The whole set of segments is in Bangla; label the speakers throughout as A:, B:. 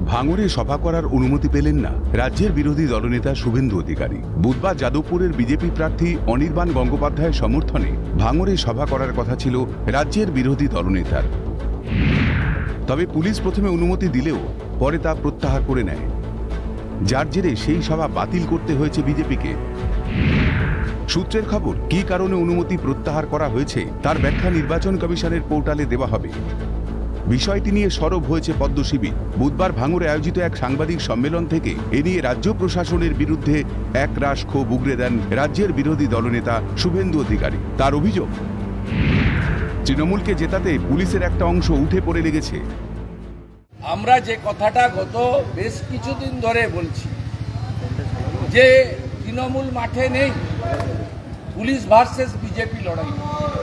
A: ভাঙড়ে সভা করার অনুমতি পেলেন না রাজ্যের বিরোধী দলনেতা শুভেন্দু অধিকারী। বুধবার যাদবপুরের বিজেপি প্রার্থী অনির্বাণ গঙ্গোপাধ্যায়ের সমর্থনে ভাঙড়ে সভা করার কথা ছিল রাজ্যের বিরোধী দলনেতার। তবে পুলিশ প্রথমে অনুমতি দিলেও পরে তা প্রত্যাহার করে নেয়, যার জেরে সেই সভা বাতিল করতে হয়েছে বিজেপিকে। সূত্রের খবর, কী কারণে অনুমতি প্রত্যাহার করা হয়েছে তার ব্যাখ্যা নির্বাচন কমিশনের পোর্টালে দেওয়া হবে। বিষয়টি নিয়ে সরব হয়েছে পদ্ম শিবির। বুধবার ভাঙড়ে আয়োজিত এক সাংবাদিক সম্মেলন থেকে এ নিয়ে রাজ্য প্রশাসনের বিরুদ্ধে একরাশ ক্ষোভ উগরে দেন রাজ্যের বিরোধী দলনেতা শুভেন্দু অধিকারী। তার অভিযোগ, তৃণমূলকে জেতাতে পুলিশের একটা অংশ উঠে পড়ে লেগেছে।
B: আমরা যে কথাটা গত বেশ কিছুদিন ধরে বলছি যে তৃণমূল মাঠে নেই, পুলিশ ভার্সেস বিজেপি লড়াই।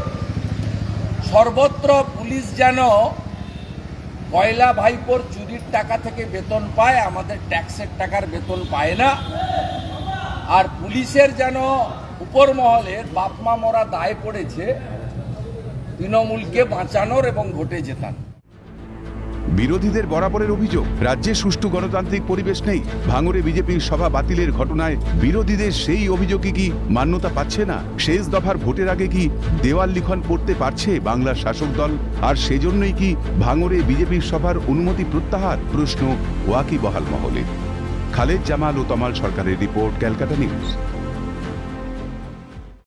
B: সর্বত্র পুলিশ যেন পয়লা ভাইপোর চুরির টাকা থেকে বেতন পায়, আমাদের ট্যাক্সের টাকার বেতন পায় না। আর পুলিশের যেন উপর মহলের বাপমা মরা দায় পড়েছে তৃণমূলকে বাঁচানোর এবং ভোটে জেতানো।
A: বিরোধীদের বরাবরের অভিযোগ, রাজ্যে সুষ্ঠু গণতান্ত্রিক পরিবেশ নেই। ভাঙড়ে বিজেপির সভা বাতিলের ঘটনায় বিরোধীদের সেই অভিযোগই কি মান্যতা পাচ্ছে না? শেষ দফার ভোটের আগে কি দেওয়াল লিখন পড়তে পারছে বাংলার শাসক দল? আর সেজন্যই কি ভাঙড়ে বিজেপির সভার অনুমতি প্রত্যাহার? প্রশ্ন ওয়াকিবহাল মহলে। খালেদ জামাল ও তমাল সরকারের রিপোর্ট, ক্যালকাটা নিউজ।